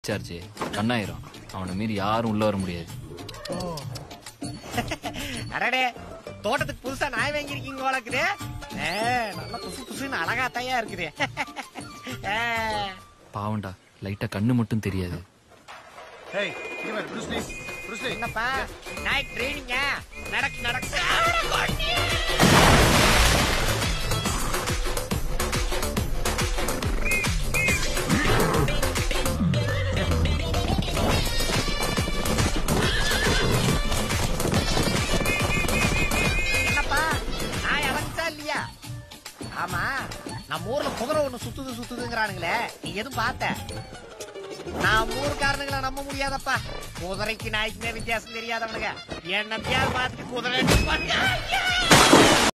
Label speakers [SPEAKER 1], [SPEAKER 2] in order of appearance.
[SPEAKER 1] Discharge Kannayiram. அவனை மீறி யாரும் உள்ள வர முடியாது.
[SPEAKER 2] அடடே, தோட்டத்துக்கு புதுசா நாய் வாங்கிருக்கீங்க வளர்க்குது. நல்லா புசு புசுன்னு அழகாத்தையா இருக்குது.
[SPEAKER 1] பாவண்டா, லைட்டா கண்ணு மட்டும் தெரியாது.
[SPEAKER 2] என்னப்பா நாய் ட்ரைனிங்க? நடக்கு நடக்கு. என்னப்பா நாய் அடங்குச்சா இல்லையா? ஆமா, நம்ம ஊர்ல குதிரை ஒண்ணு சுத்துதுங்கிறானுங்களே, நீ எதுவும் பார்த்த? நான் ஊருக்காரனுங்களை நம்ப முடியாதப்பா. குதிரைக்கு நாய்க்குமே வித்தியாசம் தெரியாதவனுங்க என்னத்தையாவது பார்த்துட்டு குதிரை